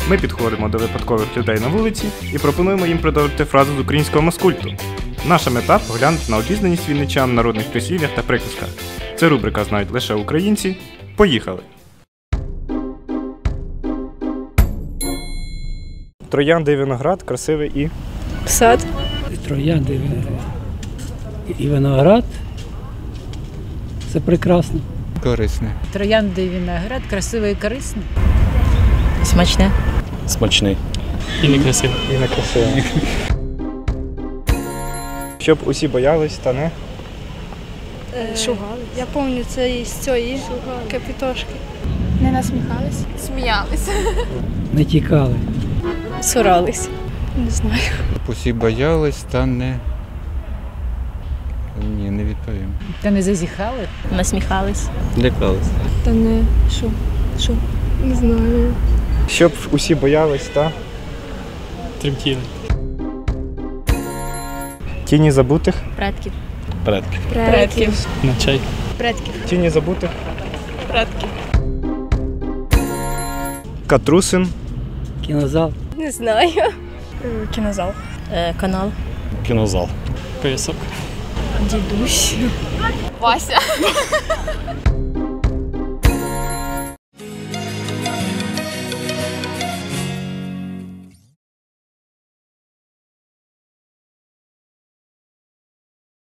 Ми підходимо до випадкових людей на вулиці і пропонуємо їм продовжити фразу з українського маскульту. Наша мета – поглянути на обізнаність вінничан в народних прислів'ях та приказках. Це рубрика «Знають лише українці». Поїхали! Троянди і виноград красивий і... Сад. Троянди і виноград – це прекрасно. Корисне. Троянди і виноград красивий і корисний. Смачне. Смачний. І некрасиво. І некрасивий. Щоб усі боялись та не... Шугали. Я пам'ятаю, це із цієї капітошки. Не насміхались? Сміялись. Не тікали. Сурались. Не знаю. Усі боялись та не... Ні, не відповім. Та не зазіхали? Насміхались. Лякались. Та не що? Не знаю. Щоб усі боялись та... Тремтіли. Тіні забутих. Предків. Предки. Предків. На чай. Предків. Тіні забутих. Предків. Катрусин. Кінозал. Не знаю. Кінозал. Канал. Кінозал. Писок. Дідусь. Вася.